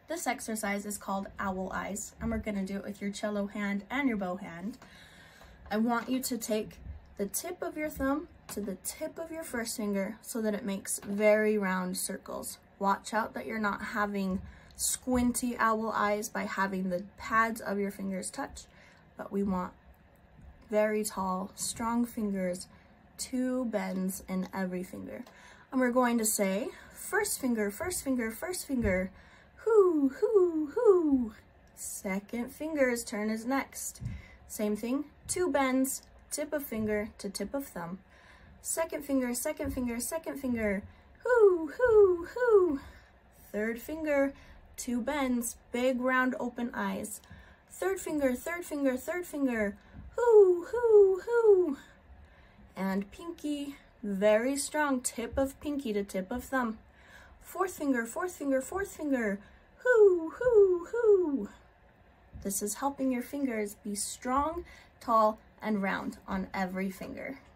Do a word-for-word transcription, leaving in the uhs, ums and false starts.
This exercise is called owl eyes, and we're gonna do it with your cello hand and your bow hand. I want you to take the tip of your thumb to the tip of your first finger so that it makes very round circles. Watch out that you're not having squinty owl eyes by having the pads of your fingers touch, but we want very tall, strong fingers, two bends in every finger. And we're going to say, first finger, first finger, first finger, hoo, hoo, hoo. Second finger's turn is next. Same thing, two bends, tip of finger to tip of thumb. Second finger, second finger, second finger, hoo, hoo, hoo. Third finger, two bends, big round open eyes. Third finger, third finger, third finger, hoo, hoo, hoo. And pinky, very strong, tip of pinky to tip of thumb. Fourth finger, fourth finger, fourth finger, hoo, hoo, hoo. This is helping your fingers be strong, tall, and round on every finger.